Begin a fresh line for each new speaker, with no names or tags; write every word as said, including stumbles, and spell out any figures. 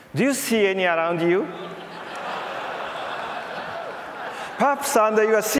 Do you see any around you? Perhaps under your